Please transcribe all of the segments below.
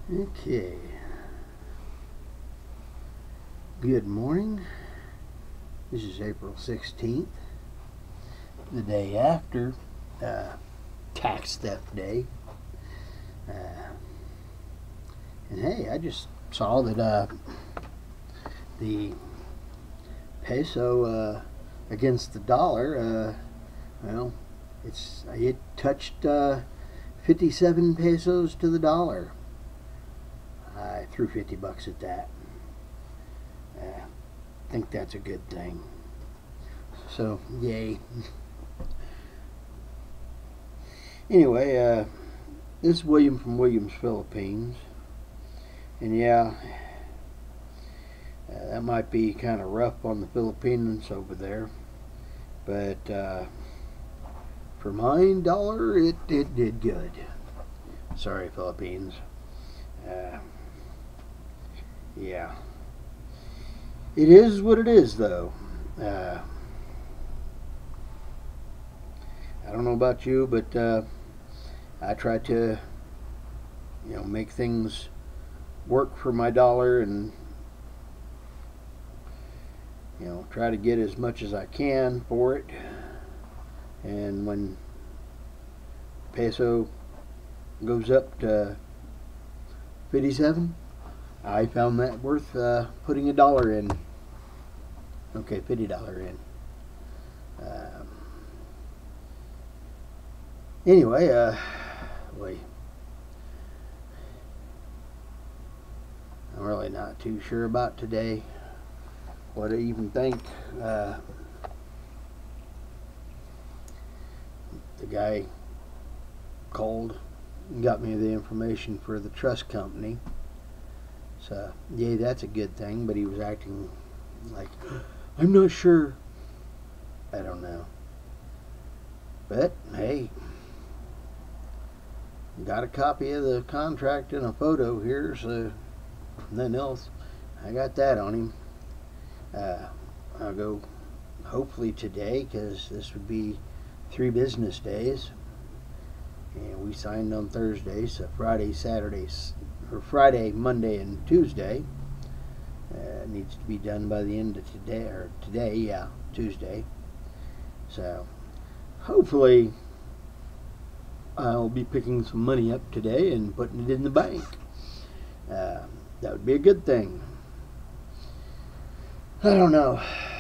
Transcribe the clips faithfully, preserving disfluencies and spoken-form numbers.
Okay. Good morning. This is April sixteenth, the day after uh, Tax Theft Day. Uh, and hey, I just saw that uh, the peso uh, against the dollar, uh, well, it's it touched uh, fifty-seven pesos to the dollar. I threw fifty bucks at that. Uh, I think that's a good thing. So, yay. Anyway, uh, this is William from Williams, Philippines. And yeah, uh, that might be kind of rough on the Filipinos over there. But uh, for my dollar, it, it did good. Sorry, Philippines. Uh, yeah. It is what it is, though. Uh, I don't know about you, but uh, I try to, you know, make things work for my dollar and, you know, try to get as much as I can for it. And when peso goes up to fifty-seven, I found that worth uh, putting a dollar in. Okay, fifty dollar in. Um, anyway, uh, wait. I'm really not too sure about today. What I even think. Uh, the guy called and got me the information for the trust company. So, yeah, that's a good thing, but he was acting like, I'm not sure. I don't know. But, hey, got a copy of the contract and a photo here, so nothing else. I got that on him. Uh, I'll go hopefully today, because this would be three business days. And we signed on Thursday, so Friday, Saturday, or Friday, Monday, and Tuesday. Uh, it needs to be done by the end of today, or today, yeah, Tuesday. So, hopefully, I'll be picking some money up today and putting it in the bank. Uh, that would be a good thing. I don't know.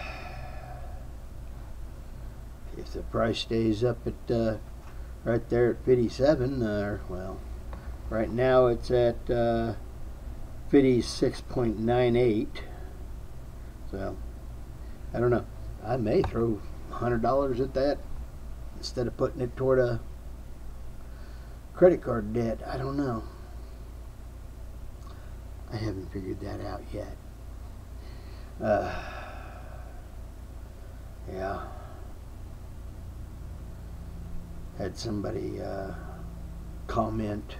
If the price stays up at, uh, right there at fifty-seven, uh, well, right now it's at uh, fifty-six point nine eight. So, I don't know. I may throw one hundred dollars at that instead of putting it toward a credit card debt. I don't know. I haven't figured that out yet. Uh, yeah. Had somebody uh, comment,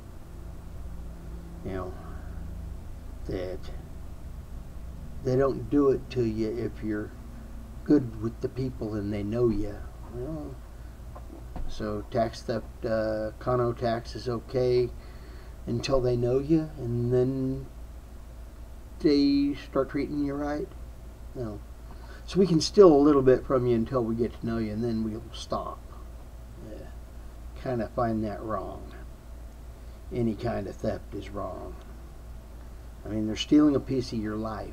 you know, that they don't do it to you if you're good with the people and they know you. Well, so tax theft, uh, condo tax is okay until they know you, and then they start treating you right. No. So we can steal a little bit from you until we get to know you, and then we'll stop. Yeah. Kind of find that wrong. Any kind of theft is wrong. I mean, they're stealing a piece of your life.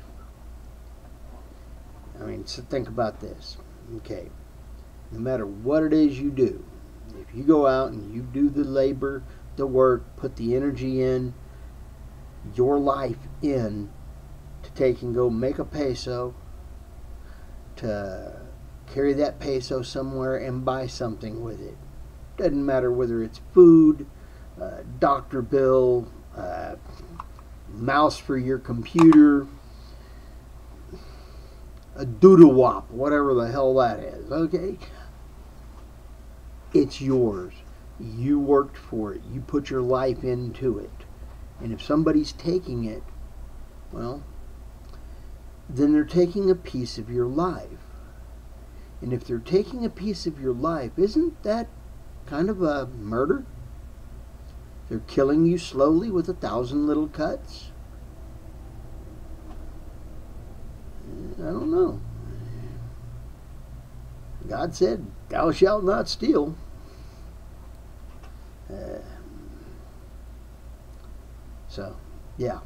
I mean, so think about this. Okay, no matter what it is you do, if you go out and you do the labor, the work, put the energy in, your life in, to take and go make a peso, to carry that peso somewhere and buy something with it. Doesn't matter whether it's food, uh, doctor bill, uh, mouse for your computer, a doodle wop, whatever the hell that is, okay? It's yours. You worked for it. You put your life into it. And if somebody's taking it, well, then they're taking a piece of your life. And if they're taking a piece of your life, isn't that kind of a murder? They're killing you slowly with a thousand little cuts. I don't know. God said, thou shalt not steal. Uh, so, yeah.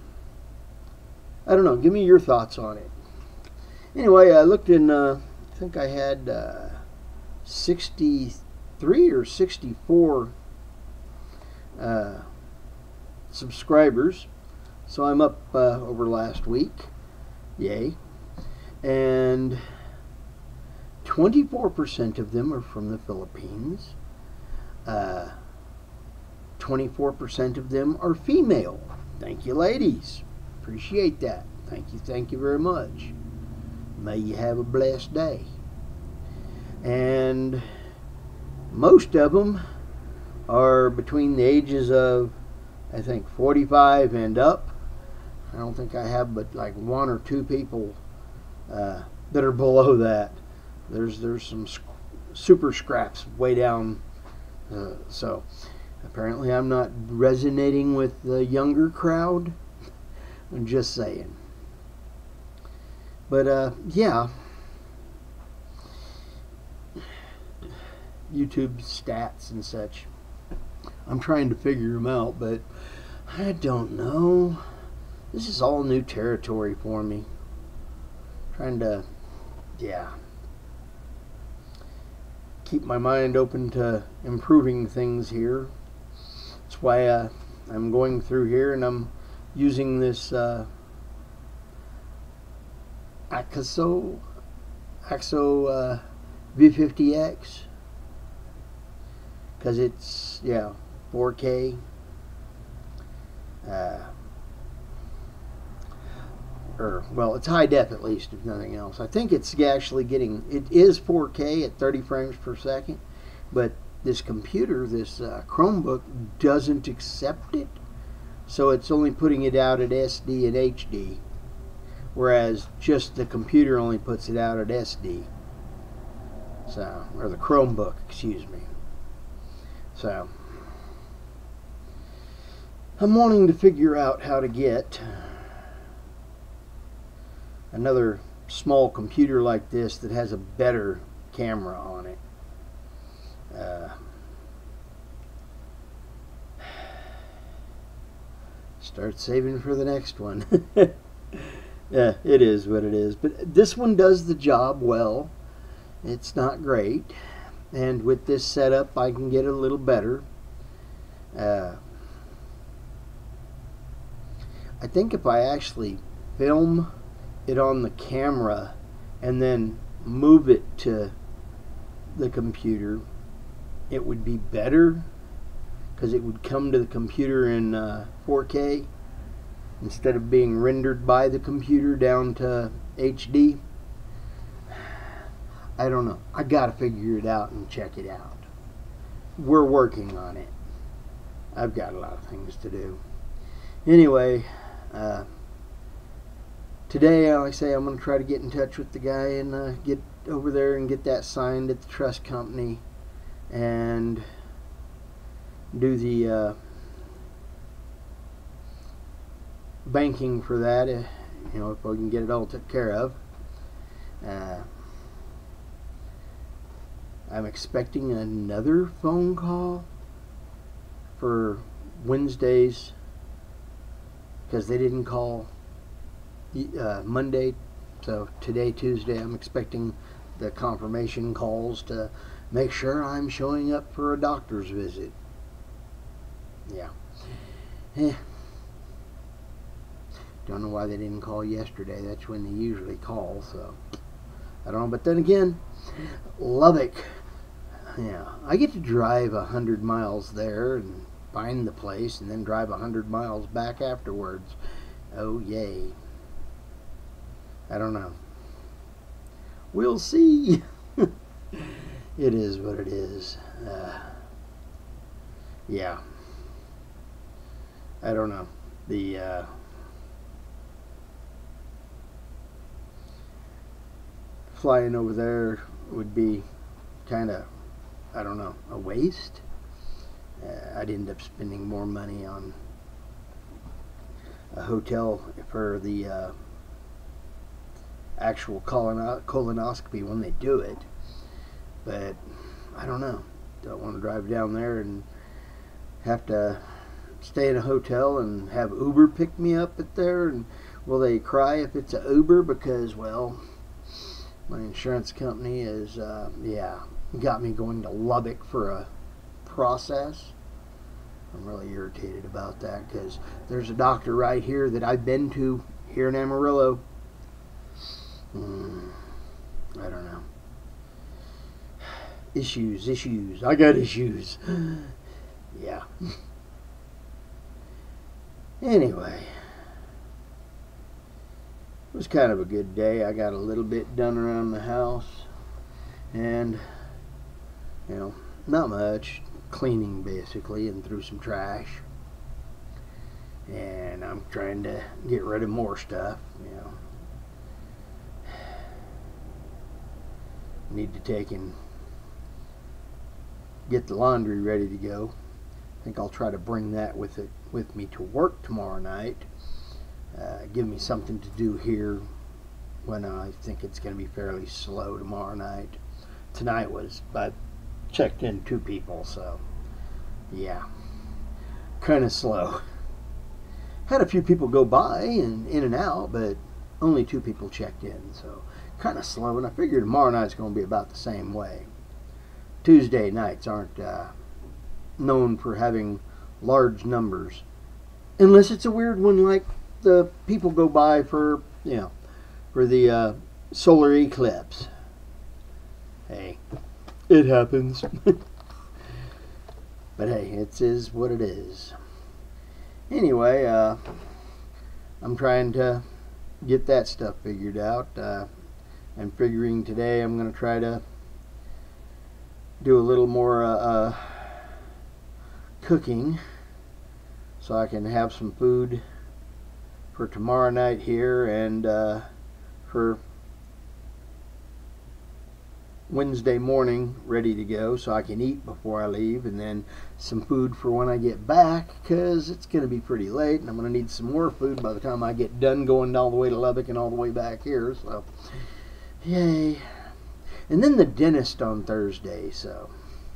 I don't know. Give me your thoughts on it. Anyway, I looked in, uh, I think I had uh, sixty-three or sixty-four uh, subscribers. So I'm up uh, over last week. Yay. And twenty-four percent of them are from the Philippines. Uh, twenty-four percent of them are female. Thank you, ladies. Appreciate that. Thank you, thank you very much. May you have a blessed day. And most of them are between the ages of, I think, forty-five and up. I don't think I have but like one or two people uh, that are below that. There's there's some sc super scraps way down. Uh, so apparently I'm not resonating with the younger crowd. I'm just saying. But uh, yeah, YouTube stats and such. I'm trying to figure them out, but I don't know. This is all new territory for me. Trying to, yeah, keep my mind open to improving things here. That's why uh, I'm going through here and I'm using this uh, AXO, AXO uh, V fifty X because it's, yeah, four K. Uh, or, well, it's high def at least, if nothing else. I think it's actually getting, it is four K at thirty frames per second, but this computer, this uh, Chromebook, doesn't accept it. So it's only putting it out at S D and H D, whereas just the computer only puts it out at S D. So, or the Chromebook, excuse me. So, I'm wanting to figure out how to get another small computer like this that has a better camera on it. Uh, start saving for the next one. Yeah, it is what it is. But this one does the job well. It's not great. And with this setup, I can get a little better. Uh, I think if I actually film it on the camera and then move it to the computer, it would be better because it would come to the computer in uh, four K instead of being rendered by the computer down to H D. I don't know. I gotta figure it out and check it out. We're working on it. I've got a lot of things to do. Anyway, uh, today, like I say, I'm going to try to get in touch with the guy and uh, get over there and get that signed at the trust company and do the uh, banking for that, uh, you know, if I can get it all took care of. Uh, I'm expecting another phone call for Wednesdays because they didn't call uh, Monday, so today, Tuesday, I'm expecting the confirmation calls to make sure I'm showing up for a doctor's visit. Yeah. Eh. Don't know why they didn't call yesterday. That's when they usually call, so I don't know. But then again, Lubbock, yeah, I get to drive a hundred miles there and find the place and then drive a hundred miles back afterwards. Oh, yay. I don't know. We'll see. It is what it is. Uh, yeah. I don't know. The uh, flying over there would be kind of, I don't know, a waste. uh, I'd end up spending more money on a hotel for the uh, actual colon colonoscopy when they do it. But I don't know. Don't want to drive down there and have to stay in a hotel and have Uber pick me up at there. And will they cry if it's a Uber? Because, well, my insurance company is, uh, yeah, got me going to Lubbock for a process. I'm really irritated about that because there's a doctor right here that I've been to here in Amarillo. Mm, I don't know. Issues, issues. I got issues. Yeah. Anyway, it was kind of a good day. I got a little bit done around the house, and, you know, not much. Cleaning, basically, and threw some trash. And I'm trying to get rid of more stuff, you know. Need to take and get the laundry ready to go. I think I'll try to bring that with it with me to work tomorrow night. Uh, give me something to do here when I think it's going to be fairly slow tomorrow night. Tonight was, I checked in two people, so yeah, kind of slow. Had a few people go by and in and out, but only two people checked in, so kind of slow. And I figure tomorrow night's going to be about the same way. Tuesday nights aren't uh, known for having large numbers, unless it's a weird one like the people go by for, you know, for the uh, solar eclipse. Hey, it happens. But hey, it is what it is. Anyway, uh, I'm trying to get that stuff figured out. Uh, I'm figuring today I'm going to try to do a little more uh, uh, cooking so I can have some food for tomorrow night here and uh, for Wednesday morning ready to go so I can eat before I leave, and then some food for when I get back because it's going to be pretty late and I'm going to need some more food by the time I get done going all the way to Lubbock and all the way back here. So yay. And then the dentist on Thursday, so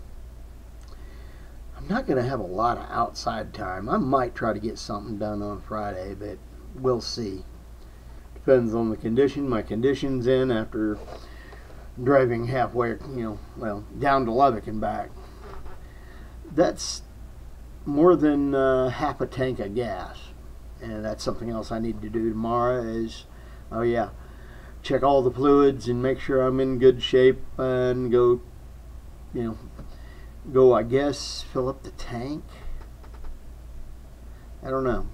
I'm not going to have a lot of outside time. I might try to get something done on Friday, but we'll see. Depends on the condition. My condition's in after driving halfway, you know, well, down to Lubbock and back. That's more than uh, half a tank of gas. And that's something else I need to do tomorrow is, oh yeah, check all the fluids and make sure I'm in good shape and go, you know, go, I guess, fill up the tank. I don't know.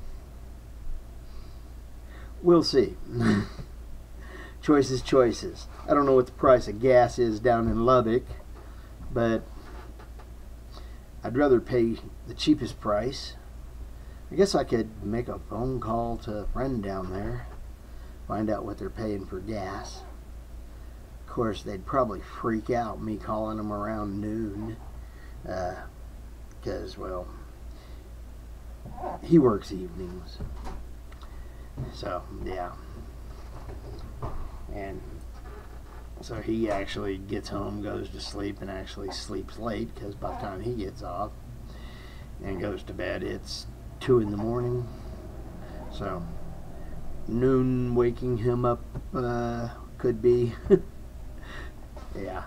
We'll see. Choices, choices. I don't know what the price of gas is down in Lubbock, but I'd rather pay the cheapest price. I guess I could make a phone call to a friend down there, find out what they're paying for gas. Of course, they'd probably freak out me calling them around noon, because, uh, well, he works evenings. So, yeah. And so he actually gets home, goes to sleep, and actually sleeps late, because by the time he gets off and goes to bed, it's two in the morning. So noon waking him up uh, could be. Yeah.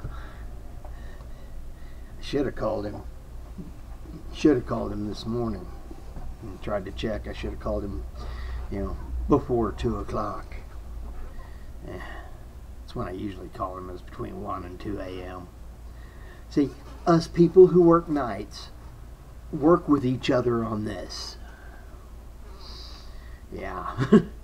Should have called him. Should have called him this morning and tried to check. I should have called him, you know, before two o'clock. Yeah. That's when I usually call him, is between one and two A M See, us people who work nights work with each other on this. Yeah.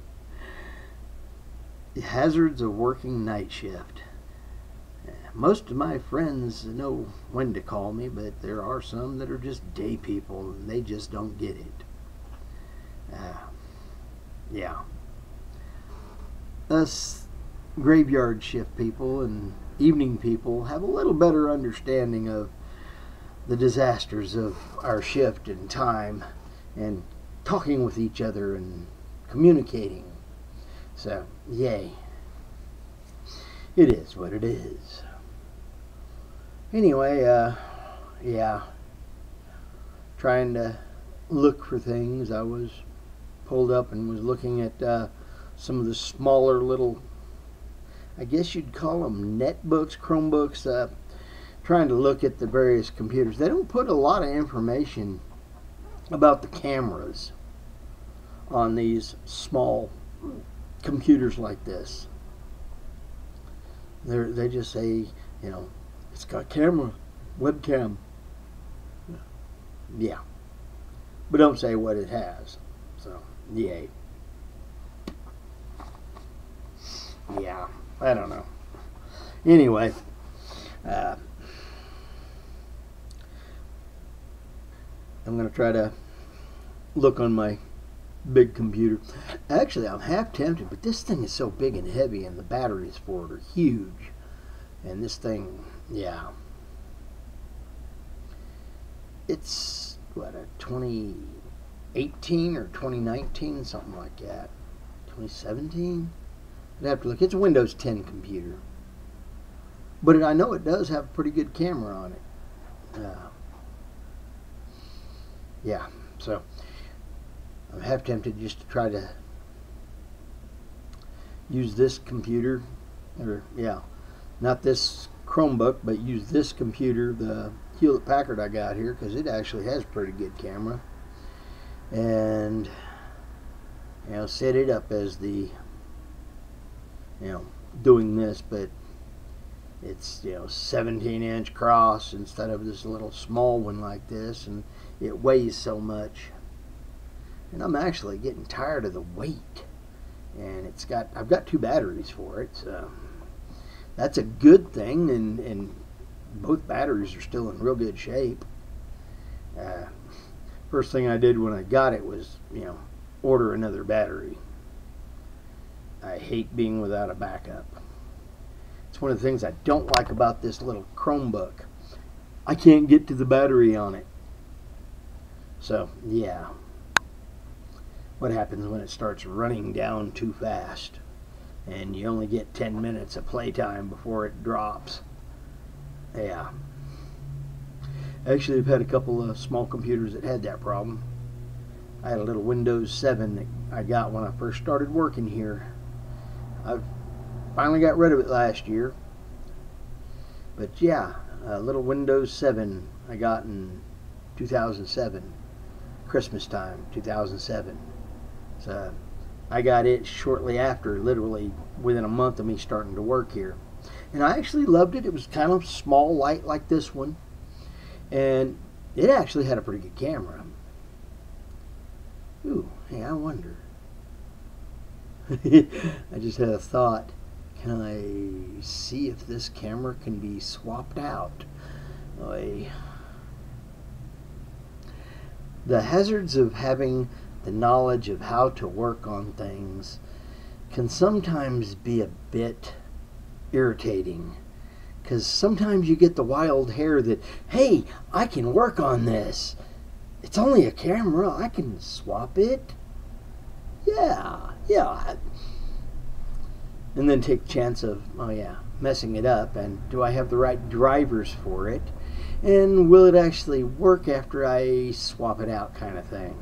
The hazards of working night shift. Most of my friends know when to call me, but there are some that are just day people and they just don't get it. Uh, yeah. Us graveyard shift people and evening people have a little better understanding of the disasters of our shift in time and talking with each other and communicating. So, yay. It is what it is. Anyway, uh, yeah. Trying to look for things. I was pulled up and was looking at uh, some of the smaller little, I guess you'd call them netbooks, Chromebooks, uh, trying to look at the various computers. They don't put a lot of information about the cameras on these small computers like this. They're, they just say, you know, it's got camera, webcam. Yeah. But don't say what it has. So, yay. Yeah, I don't know. Anyway, uh, I'm going to try to look on my big computer. Actually, I'm half tempted, but this thing is so big and heavy, and the batteries for it are huge. And this thing, yeah. It's, what, a twenty eighteen or twenty nineteen, something like that. twenty seventeen? I'd have to look. It's a Windows ten computer. But it, I know it does have a pretty good camera on it. Uh, yeah, so I'm half tempted just to try to use this computer, or yeah, not this Chromebook, but use this computer, the Hewlett Packard I got here, because it actually has a pretty good camera, and you know, set it up as the, you know, doing this, but it's, you know, seventeen inch cross instead of this little small one like this, and it weighs so much, and I'm actually getting tired of the weight. And it's got, I've got two batteries for it, so that's a good thing, and, and both batteries are still in real good shape. Uh, first thing I did when I got it was, you know, order another battery. I hate being without a backup. It's one of the things I don't like about this little Chromebook. I can't get to the battery on it. So, yeah. What happens when it starts running down too fast and you only get ten minutes of playtime before it drops? Yeah. Actually, I've had a couple of small computers that had that problem. I had a little Windows seven that I got when I first started working here. I've finally got rid of it last year. But yeah, a little Windows seven I got in two thousand seven. Christmas time, two thousand seven. So I got it shortly after, literally within a month of me starting to work here. And I actually loved it. It was kind of small, light like this one. And it actually had a pretty good camera. Ooh, hey, I wonder. I just had a thought. Can I see if this camera can be swapped out? I... The hazards of having the knowledge of how to work on things can sometimes be a bit irritating, because sometimes you get the wild hair that, hey, I can work on this. It's only a camera. I can swap it. Yeah, yeah. And then take a chance of, oh yeah, messing it up, and do I have the right drivers for it? And will it actually work after I swap it out, kind of thing?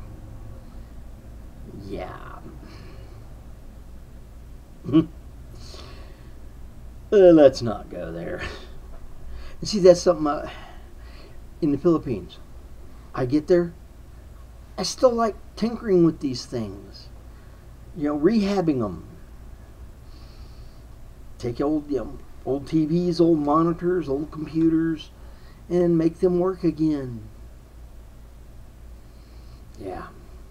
Yeah. uh, let's not go there. And see, that's something I, in the Philippines, I get there, I still like tinkering with these things. You know, rehabbing them. Take old, you know, old T Vs, old monitors, old computers, and make them work again. Yeah.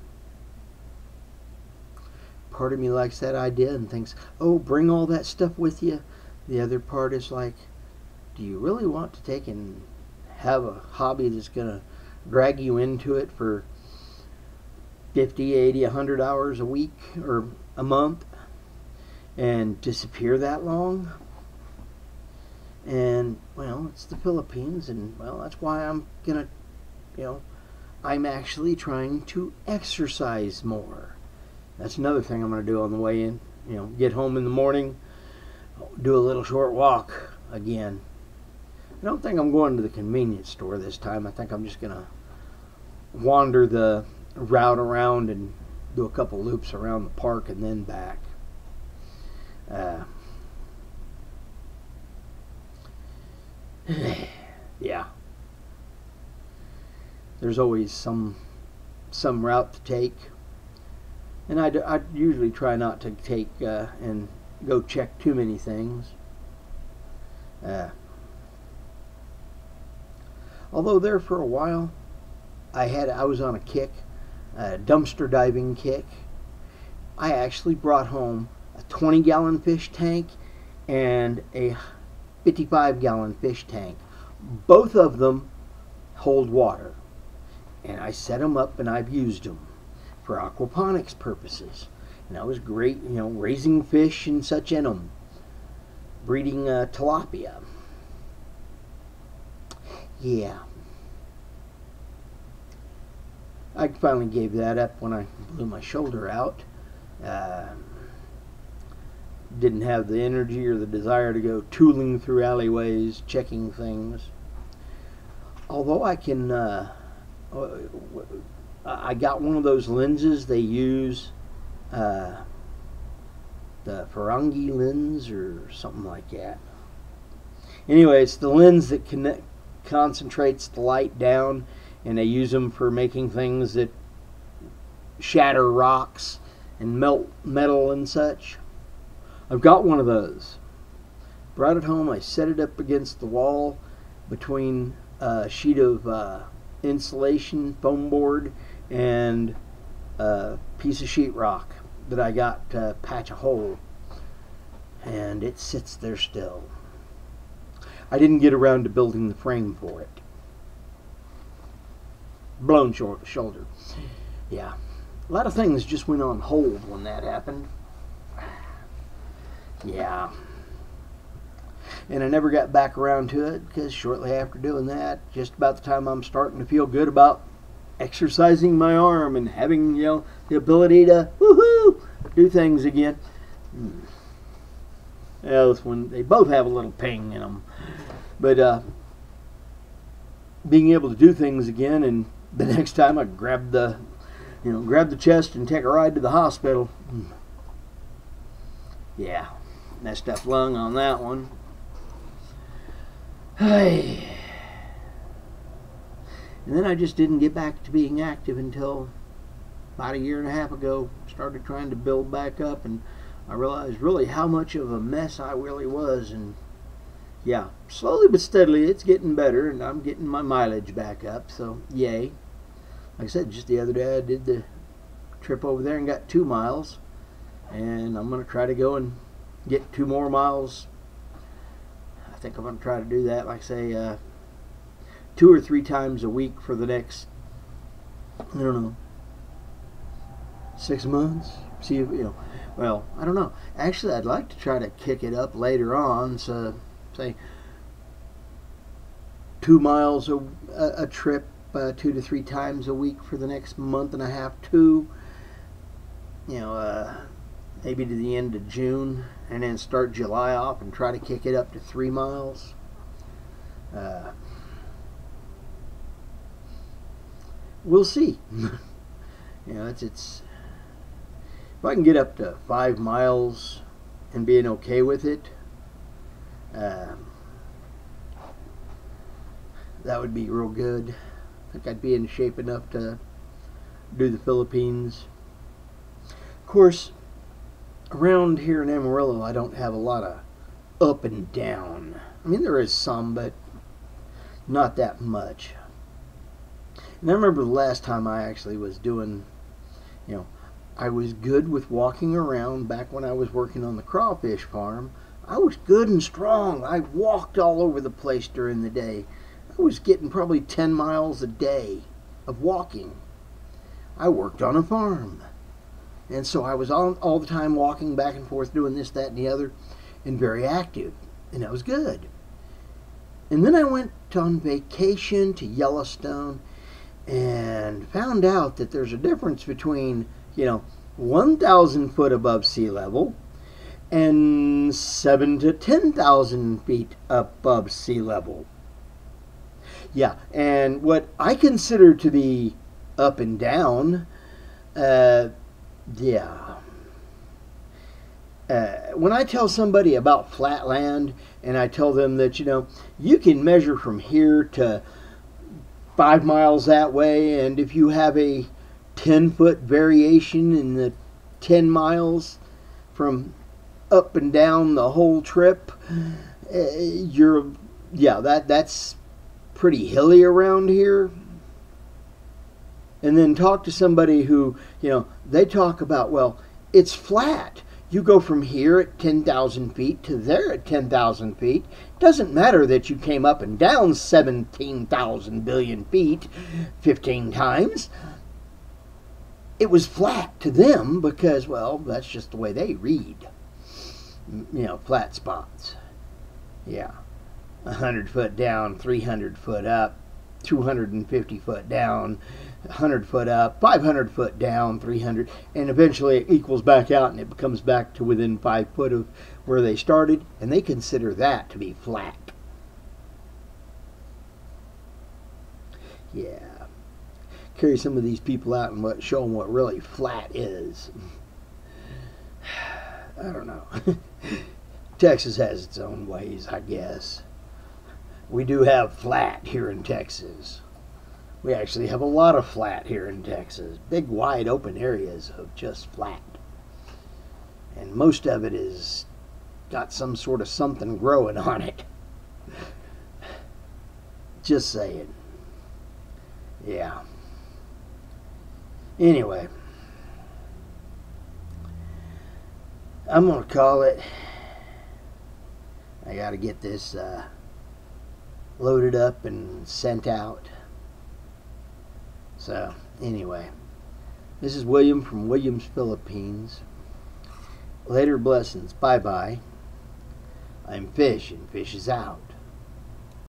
Part of me likes that idea and thinks, oh, bring all that stuff with you. The other part is like, do you really want to take and have a hobby that's going to drag you into it for fifty, eighty, a hundred hours a week or a month and disappear that long? And, well, it's the Philippines, and, well, that's why I'm going to, you know, I'm actually trying to exercise more. That's another thing I'm going to do on the way in. You know, get home in the morning, do a little short walk again. I don't think I'm going to the convenience store this time. I think I'm just going to wander the route around and do a couple loops around the park and then back. Uh, yeah. There's always some some route to take. And I, I usually try not to take uh, and go check too many things. Uh, although there for a while, I had I was on a kick, a dumpster diving kick. I actually brought home a twenty gallon fish tank and a fifty-five gallon fish tank. Both of them hold water. And I set them up and I've used them for aquaponics purposes. And that was great, you know, raising fish and such in them. Breeding uh, tilapia. Yeah. I finally gave that up when I blew my shoulder out. Uh, didn't have the energy or the desire to go tooling through alleyways, checking things. Although I can... Uh, I got one of those lenses they use, uh, the Ferengi lens or something like that. Anyway, it's the lens that connect, concentrates the light down, and they use them for making things that shatter rocks and melt metal and such. I've got one of those. Brought it home, I set it up against the wall between a sheet of uh, insulation foam board and a piece of sheetrock that I got to patch a hole, and it sits there still. I didn't get around to building the frame for it. Blown short shoulder. Yeah, a lot of things just went on hold when that happened. Yeah. And I never got back around to it because shortly after doing that, just about the time I'm starting to feel good about exercising my arm and having, you know, the ability to woohoo do things again. Hmm. Yeah, that's when they both have a little ping in them. But uh, being able to do things again, and the next time I grab the, you know, grab the chest and take a ride to the hospital. Hmm. Yeah, messed up lung on that one. Hey. And then I just didn't get back to being active until about a year and a half ago. Started trying to build back up, and I realized really how much of a mess I really was. And yeah, slowly but steadily it's getting better, and I'm getting my mileage back up, so yay. Like I said, just the other day I did the trip over there and got two miles, and I'm going to try to go and get two more miles. I think I'm going to try to do that, like I say, uh, two or three times a week for the next, I don't know, six months. See if, you know, well, I don't know. Actually, I'd like to try to kick it up later on, so say two miles a, a trip, uh, two to three times a week for the next month and a half, two, you know, uh, maybe to the end of June, and then start July off and try to kick it up to three miles. Uh, we'll see. You know, it's it's if I can get up to five miles and being okay with it, uh, that would be real good. I think I'd be in shape enough to do the Philippines. Of course, around here in Amarillo, I don't have a lot of up and down. I mean, there is some, but not that much. And I remember the last time I actually was doing, you know, I was good with walking around back when I was working on the crawfish farm. I was good and strong. I walked all over the place during the day. I was getting probably ten miles a day of walking. I worked on a farm. And so I was all, all the time walking back and forth, doing this, that, and the other, and very active. And that was good. And then I went on vacation to Yellowstone and found out that there's a difference between, you know, one thousand foot above sea level and seven to ten thousand feet above sea level. Yeah, and what I consider to be up and down, uh, yeah. Uh, when I tell somebody about flat land and I tell them that, you know, you can measure from here to five miles that way, and if you have a ten foot variation in the ten miles from up and down the whole trip, uh, you're, yeah, that that's pretty hilly around here. And then talk to somebody who, you know, they talk about, well, it's flat. You go from here at ten thousand feet to there at ten thousand feet. Doesn't matter that you came up and down seventeen thousand billion feet fifteen times. It was flat to them because, well, that's just the way they read. You know, flat spots. Yeah. one hundred foot down, three hundred foot up, two hundred fifty foot down, one hundred foot up, five hundred foot down, three hundred, and eventually it equals back out and it comes back to within five foot of where they started, and they consider that to be flat. Yeah. Carry some of these people out and what, show them what really flat is. I don't know. Texas has its own ways, I guess. We do have flat here in Texas. We actually have a lot of flat here in Texas. Big, wide open areas of just flat. And most of it is got some sort of something growing on it. Just saying. Yeah. Anyway. I'm going to call it. I got to get this uh, loaded up and sent out. So, anyway, this is William from Williams, Philippines. Later blessings. Bye-bye. I'm Fish, and Fish is out.